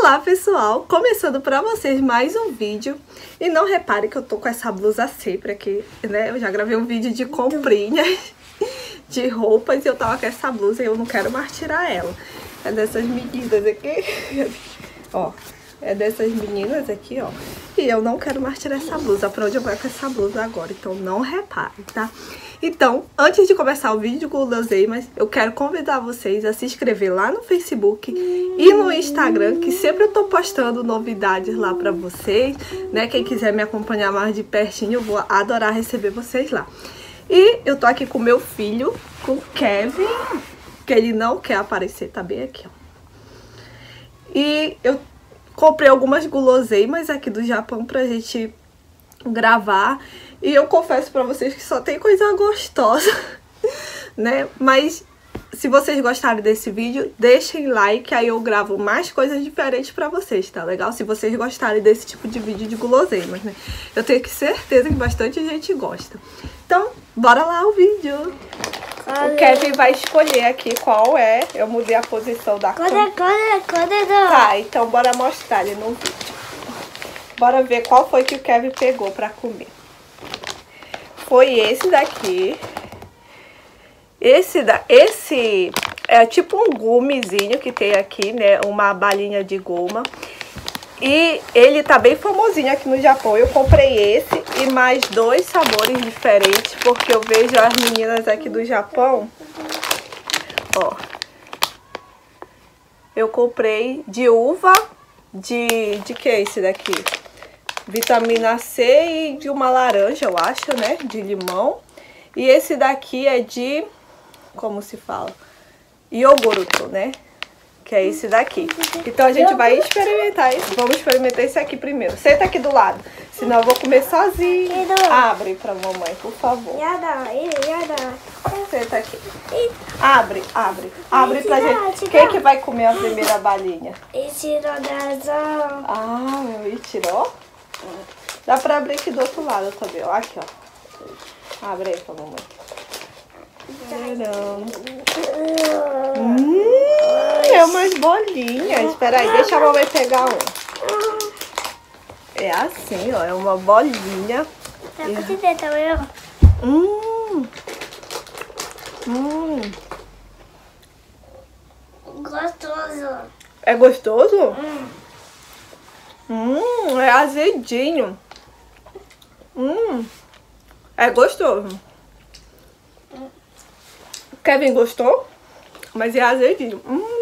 Olá pessoal, começando pra vocês mais um vídeo. E não repare que eu tô com essa blusa sempre aqui, né? Eu já gravei um vídeo de comprinhas de roupas e eu tava com essa blusa e eu não quero mais tirar ela. É dessas meninas aqui, ó. É dessas meninas aqui, ó. E eu não quero mais tirar essa blusa. Pra onde eu vou com essa blusa agora? Então não repare, tá? Então, antes de começar o vídeo com guloseimas, eu quero convidar vocês a se inscrever lá no Facebook e no Instagram, que sempre eu tô postando novidades lá pra vocês, né? Quem quiser me acompanhar mais de pertinho, eu vou adorar receber vocês lá. E eu tô aqui com meu filho, com o Kevin, que ele não quer aparecer, tá bem aqui, ó. E eu comprei algumas guloseimas aqui do Japão pra gente gravar. E eu confesso pra vocês que só tem coisa gostosa, né? Mas se vocês gostarem desse vídeo, deixem like, aí eu gravo mais coisas diferentes pra vocês, tá legal? Se vocês gostarem desse tipo de vídeo de guloseimas, né? Eu tenho certeza que bastante gente gosta. Então, bora lá o vídeo. O Kevin vai escolher aqui qual é. Eu mudei a posição da câmera. Tá, então bora mostrar ele no vídeo. Bora ver qual foi que o Kevin pegou pra comer. Foi esse daqui. Esse é tipo um gumezinho que tem aqui, né? Uma balinha de goma. E ele tá bem famosinho aqui no Japão. Eu comprei esse e mais dois sabores diferentes, porque eu vejo as meninas aqui do Japão. Ó. Eu comprei de uva, de que é esse daqui? Vitamina C e de uma laranja, eu acho, né? De limão. E esse daqui é de, como se fala? Iogurto, né? Que é esse daqui. Então a gente vai experimentar isso. Vamos experimentar esse aqui primeiro. Senta aqui do lado, senão eu vou comer sozinho. Abre pra mamãe, por favor. Senta aqui. Abre pra gente. Quem que vai comer a primeira balinha? Ah, meu, e tirou? Dá pra abrir aqui do outro lado também, ó. Aqui, ó. Abre aí pra mamãe. É umas bolinhas. Espera aí, deixa a mamãe pegar um. É assim, ó. É uma bolinha. Gostoso. É gostoso? É azedinho. É gostoso. Kevin gostou? Mas é azedinho.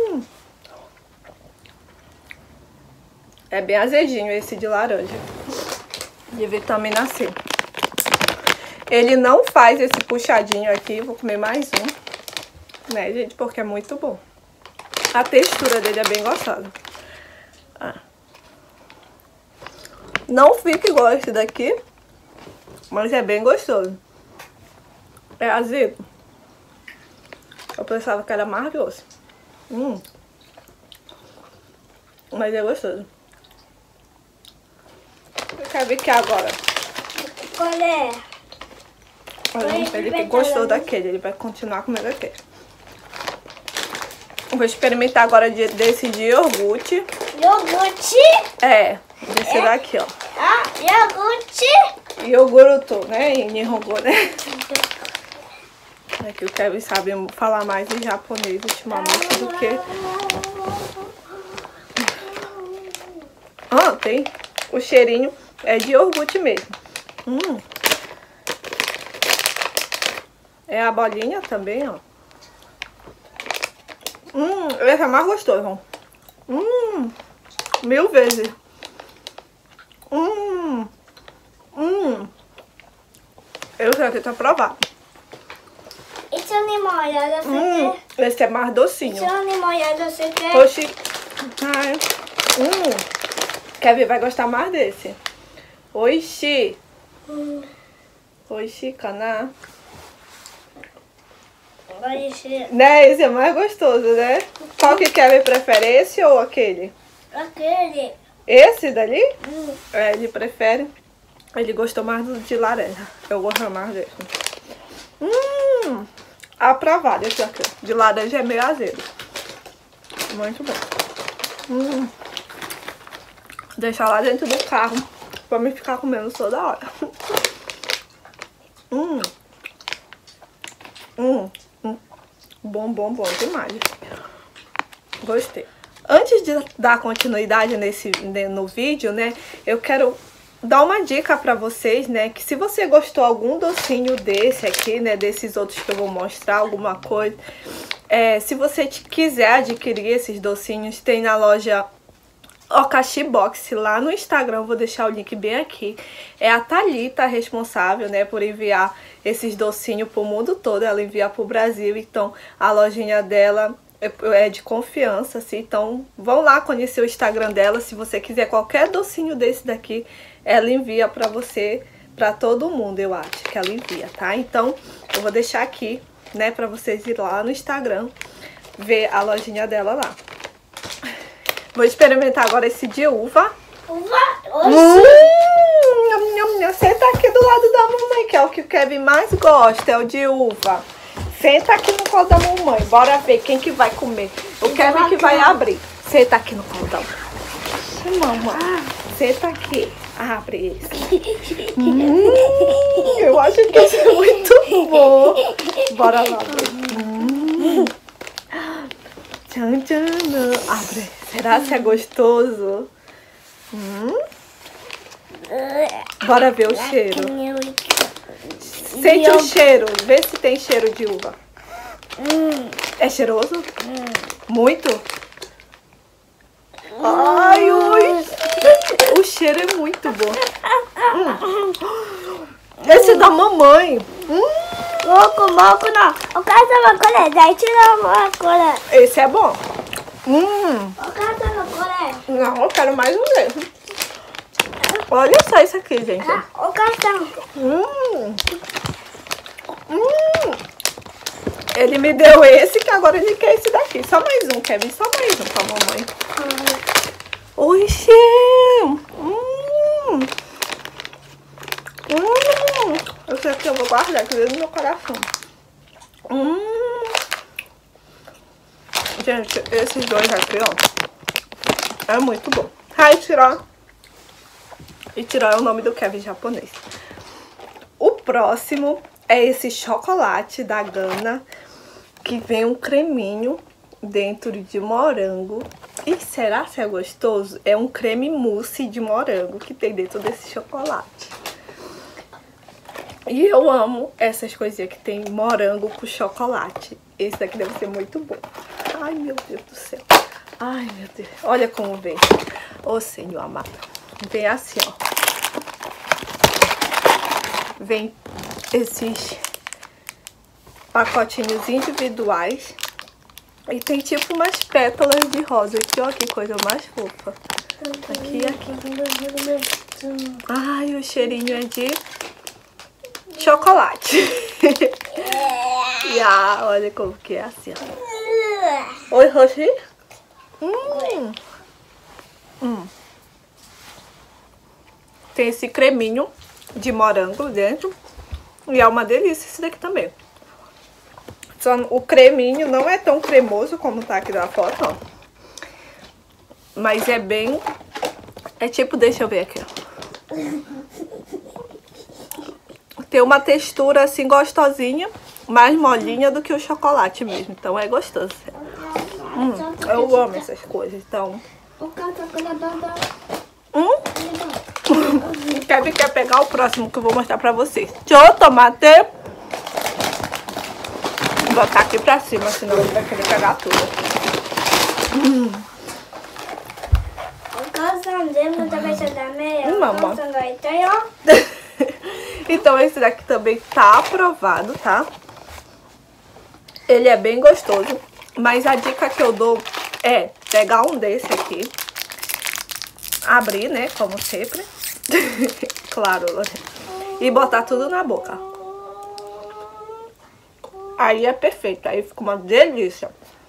É bem azedinho esse de laranja. De vitamina C. Ele não faz esse puxadinho aqui. Vou comer mais um. Né, gente? Porque é muito bom. A textura dele é bem gostosa. Não fica igual esse daqui. Mas é bem gostoso. É azedo. Eu pensava que era mais doce. Mas é gostoso. Eu quero ver aqui agora. Qual é? Ele que gostou daquele. Ele vai continuar comendo aquele. Eu vou experimentar agora desse de iogurte. Iogurte? É, desse daqui, ó. Ah, iogurte? Iogurto, né? Em Nihongo, né? É que o Kevin sabe falar mais em japonês ultimamente do que... Tem o cheirinho, é de iogurte mesmo. É a bolinha também, ó. Esse é mais gostoso, ó. 1000 vezes. Esse aqui tá provado. Esse é mais docinho. Oxi. Kevin vai gostar mais desse. Oxi. Oxi, kana. Né? Esse é mais gostoso, né? Qual que Kevin prefere? Esse ou aquele? Aquele. Esse dali? É, ele prefere. Ele gostou mais do de laranja. Eu gosto mais desse. Aprovado esse aqui. De laranja é meio azedo. Muito bom. deixar lá dentro do carro pra me ficar comendo toda hora. Bom demais. Gostei. Antes de dar continuidade no vídeo, né, eu quero dar uma dica pra vocês, né, que se você gostou algum docinho desse aqui, né, desses outros que eu vou mostrar, alguma coisa, se você quiser adquirir esses docinhos, tem na loja Okashi Box lá no Instagram, eu vou deixar o link bem aqui. É a Thalita responsável, né, por enviar esses docinhos pro mundo todo, ela envia pro Brasil, então a lojinha dela é de confiança, assim, então vão lá conhecer o Instagram dela, se você quiser qualquer docinho desse daqui, ela envia pra você, pra todo mundo, eu acho que ela envia, tá? Então, eu vou deixar aqui, né, pra vocês ir lá no Instagram, ver a lojinha dela lá. Vou experimentar agora esse de uva. Senta aqui do lado da mamãe, que é o que o Kevin mais gosta, é o de uva. Senta aqui no colo da mamãe, bora ver quem que vai comer. O Kevin que vai abrir. Senta aqui no colo da mamãe. Senta aqui, abre esse. Eu acho que esse é muito bom. Bora lá ver. Tchan, tchan, abre. Será que é gostoso? Bora ver o cheiro. Sente o cheiro. Vê se tem cheiro de uva. É cheiroso? Muito? Ai, ui. O cheiro é muito bom. Esse é da mamãe. Moco não. Eu quero uma colher. Daí tira uma colher. Esse é bom. Eu quero uma colher. Não, eu quero mais um desse. Olha só isso aqui, gente. Eu quero. Ele me deu esse, que agora ele quer esse daqui. Só mais um, Kevin. Só mais um pra mamãe. Oxê! Esse aqui eu vou guardar, que veio no meu coração. Gente, esses dois aqui, ó, é muito bom. Ichiro é o nome do Kevin japonês. O próximo é esse chocolate da Gana, que vem um creminho dentro de morango. E será que é gostoso? É um creme mousse de morango que tem dentro desse chocolate. E eu amo essas coisinhas que tem morango com chocolate. Esse daqui deve ser muito bom. Ai, meu Deus do céu. Ai, meu Deus. Olha como vem. Ô, Senhor amado. Vem assim, ó. Vem esses pacotinhos individuais. E tem tipo umas pétalas de rosa aqui, ó. Que coisa mais fofa. Aqui. Ai, o cheirinho é de chocolate. Olha como que é assim, ó. Oi, Roshi. Tem esse creminho de morango dentro. E é uma delícia esse daqui também. Só o creminho não é tão cremoso como tá aqui na foto, ó. Mas é bem... É tipo, deixa eu ver aqui, ó. Tem uma textura assim gostosinha, mais molinha do que o chocolate mesmo. Então é gostoso. Eu amo essas coisas, então... Kevin quer pegar o próximo que eu vou mostrar pra vocês. Tchau, tomate. Vou botar aqui pra cima, senão ele vai querer pegar tudo. Então esse daqui também tá aprovado, tá? Ele é bem gostoso. Mas a dica que eu dou é pegar um desse aqui, abrir, né, como sempre. Claro, e botar tudo na boca. Aí é perfeito, aí fica uma delícia.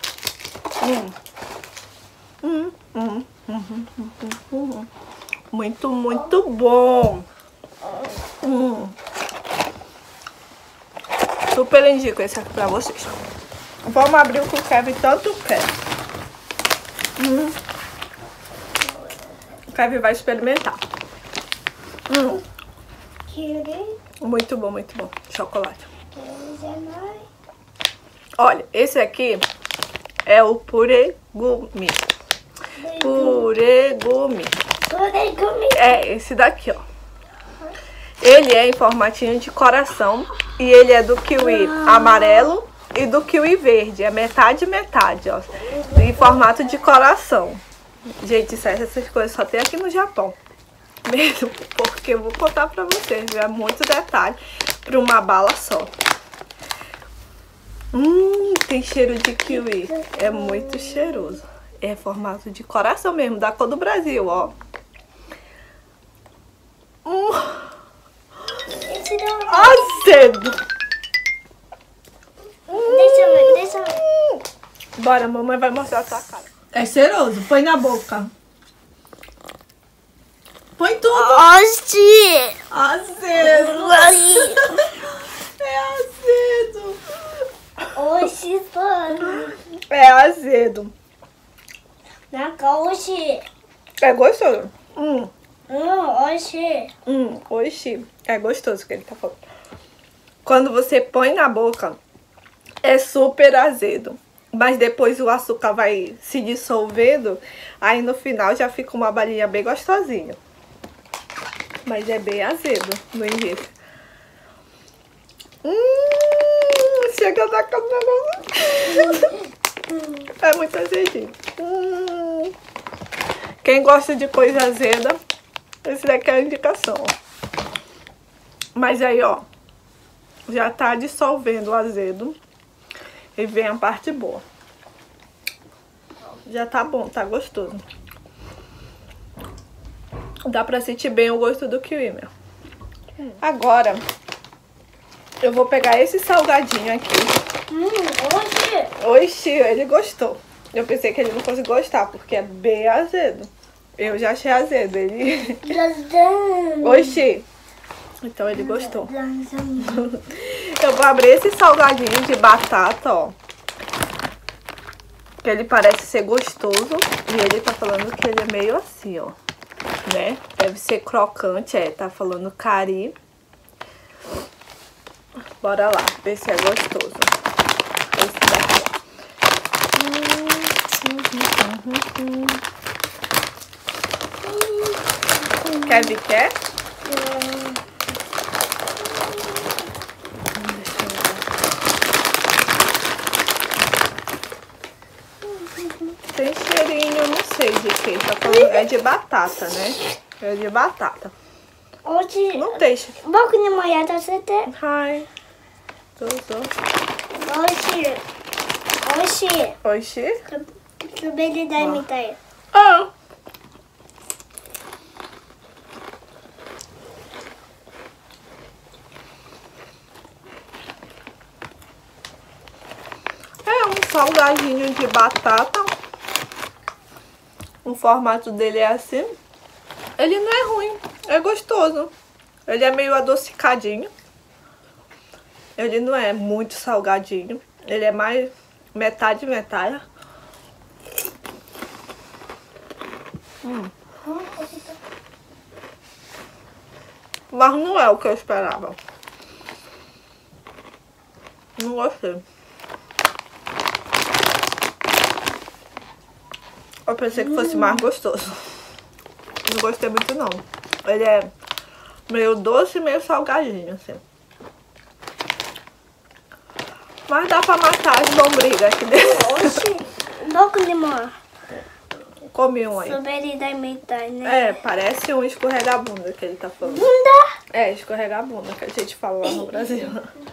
Muito, muito bom. Super indico esse aqui pra vocês. Vamos abrir o que o Kevin tanto quer. Kevin vai experimentar. Kiwi. Muito bom, muito bom. Chocolate. Olha, esse aqui é o puregumi. Puregumi. É esse daqui, ó. Ele é em formatinho de coração e ele é do kiwi amarelo e do kiwi verde. É metade, metade, ó. Em formato de coração. Gente, essas coisas só tem aqui no Japão. Mesmo, porque eu vou contar pra vocês, viu? É muito detalhe pra uma bala só. Tem cheiro de kiwi. É muito cheiroso. É formato de coração mesmo, da cor do Brasil, ó. Azedo. Deixa eu ver. Bora, mamãe vai mostrar a sua cara. É cheiroso, põe na boca. Põe tudo. Oxi! Azedo. É azedo. Oxi, mano. É azedo. Na oxi. É gostoso. Oxi. Oxi. É gostoso o que ele tá falando. Quando você põe na boca, é super azedo. Mas depois o açúcar vai se dissolvendo. Aí no final já fica uma balinha bem gostosinha. Mas é bem azedo no início. Chega da câmera. É muito azedinho. Quem gosta de coisa azeda, esse daqui é a indicação, ó. Mas aí, ó, já tá dissolvendo o azedo. E vem a parte boa. Já tá bom, tá gostoso. Dá pra sentir bem o gosto do kiwi, meu. Agora, eu vou pegar esse salgadinho aqui. Oxi, ele gostou. Eu pensei que ele não fosse gostar, porque é bem azedo. Eu já achei azedo, ele... Oxi. Então ele gostou. Eu vou abrir esse salgadinho de batata, ó. Que ele parece ser gostoso. E ele tá falando que ele é meio assim, ó. Né? Deve ser crocante, tá falando cari. Bora lá, ver se é gostoso. Esse daqui, ó. Kevin quer? Tem cheirinho, não sei de que. Tá falando, é de batata, né? É de batata. Oxi. Não tem cheiro. Boku ni mo yattasete. Ai. Oxi. Oxi. Oxi? Suberidai mitai. Ah. É um salgadinho de batata. O formato dele é assim. Ele não é ruim, é gostoso. Ele é meio adocicadinho. Ele não é muito salgadinho. Ele é mais metade, metade. Mas não é o que eu esperava. Não gostei. Eu pensei que fosse mais gostoso. Não gostei muito, não. Ele é meio doce e meio salgadinho, assim. Mas dá pra matar as lombrigas aqui dentro. Oxi. Boku ni mo. Comi um aí. Suberidai mitai, né? É, parece um escorregabunda que ele tá falando. Bunda? É, escorregabunda que a gente fala lá no Brasil.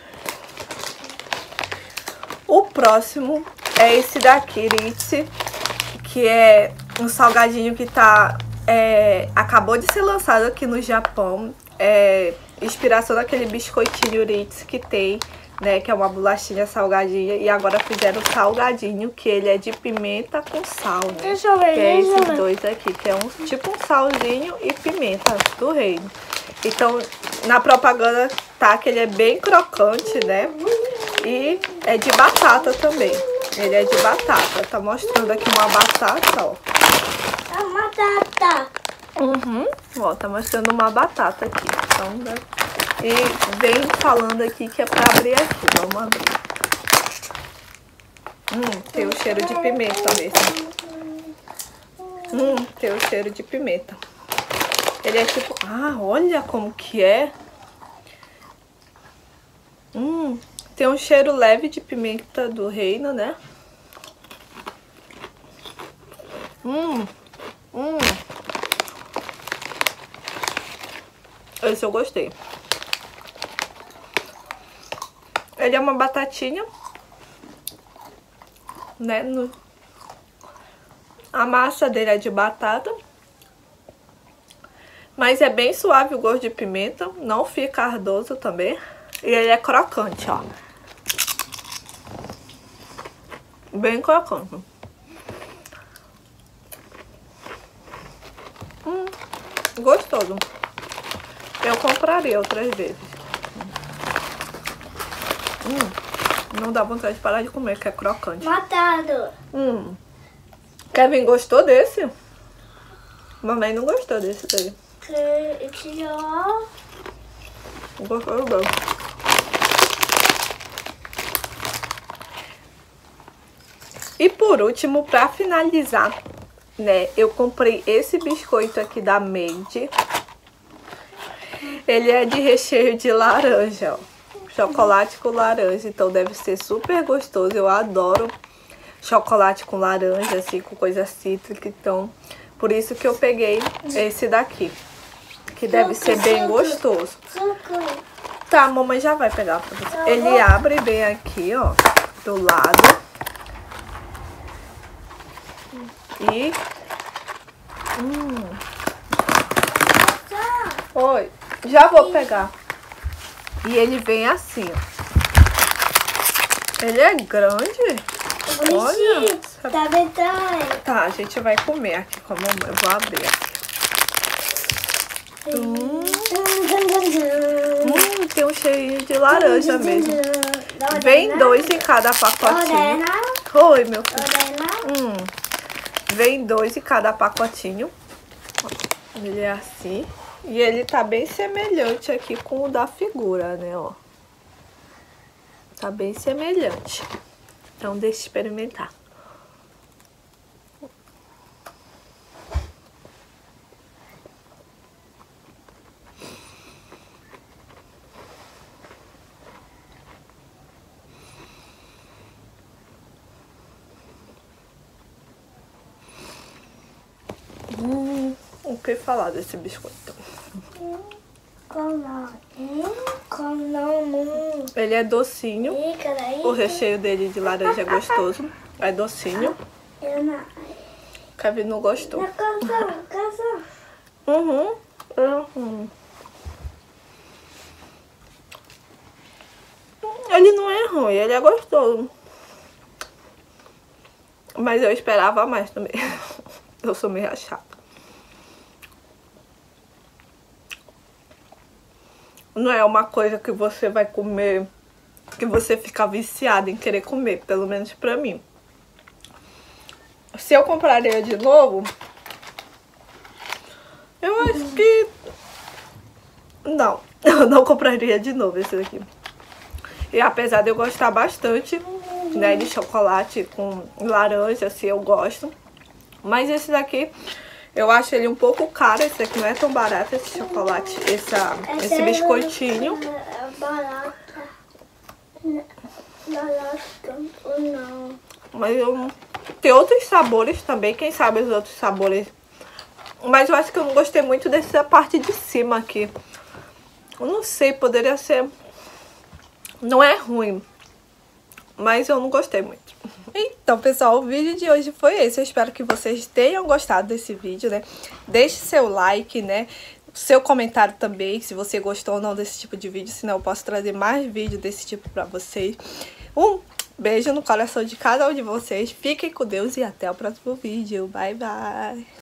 O próximo é esse daqui, Ritz, que é um salgadinho que tá... acabou de ser lançado aqui no Japão. É inspiração daquele biscoitinho Ritz que tem, né? Que é uma bolachinha salgadinha. E agora fizeram o salgadinho, que ele é de pimenta com sal, né? Deixa eu ver, que é deixa eu esses ver. dois aqui, que é tipo um salzinho e pimenta do reino. Então, na propaganda tá que ele é bem crocante, né? E é de batata também. Ele é de batata. Tá mostrando aqui uma batata, ó. A batata. Ó, tá mostrando uma batata aqui. Então, e vem falando aqui que é pra abrir aqui. Vamos abrir. Tem o cheiro de pimenta mesmo. Tem o cheiro de pimenta. Ele é tipo... Ah, olha como que é. Tem um cheiro leve de pimenta do reino, né? Esse eu gostei. Ele é uma batatinha, né? A massa dele é de batata. Mas é bem suave o gosto de pimenta. Não fica ardoso também. E ele é crocante, ó. Bem crocante. Gostoso. Eu compraria outras vezes. Não dá vontade de parar de comer, que é crocante. Matado. Kevin gostou desse? Mamãe não gostou desse daí. Gostou bem. E por último, pra finalizar, né, eu comprei esse biscoito aqui da Made. Ele é de recheio de laranja, ó. Chocolate com laranja, então deve ser super gostoso. Eu adoro chocolate com laranja, assim, com coisa cítrica, então por isso que eu peguei esse daqui, que deve ser bem gostoso. Tá, a mamãe já vai pegar pra você. Ele abre bem aqui, ó, do lado. E... Oi, já vou pegar. E ele vem assim, ó. Ele é grande. Olha. Tá bem. Tá, a gente vai comer aqui com a mamãe. Eu vou abrir aqui. Tem um cheirinho de laranja mesmo. Vem 2 em cada pacotinho. Oi, meu filho. Vem 2 em cada pacotinho. Ele é assim. E ele tá bem semelhante aqui com o da figura, né, ó. Tá bem semelhante. Então, deixa eu experimentar. O que falar desse biscoito? Ele é docinho. O recheio dele de laranja é gostoso. É docinho. Kevin não gostou. Ele não é ruim, ele é gostoso. Mas eu esperava mais também. Eu sou meio chata. Não é uma coisa que você vai comer, que você fica viciado em querer comer, pelo menos pra mim. Se eu compraria de novo, eu acho que... Não, eu não compraria de novo esse daqui. E apesar de eu gostar bastante, né, de chocolate com laranja, assim, eu gosto. Mas esse daqui... Eu acho ele um pouco caro, esse aqui não é tão barato, esse chocolate, esse biscoitinho. Mas tem outros sabores também, quem sabe os outros sabores. Mas eu acho que eu não gostei muito dessa parte de cima aqui. Eu não sei, poderia ser... Não é ruim, mas eu não gostei muito. Então, pessoal, o vídeo de hoje foi esse. Eu espero que vocês tenham gostado desse vídeo, né? Deixe seu like, né? Seu comentário também, se você gostou ou não desse tipo de vídeo. Senão eu posso trazer mais vídeos desse tipo pra vocês. Um beijo no coração de cada um de vocês. Fiquem com Deus e até o próximo vídeo. Bye, bye!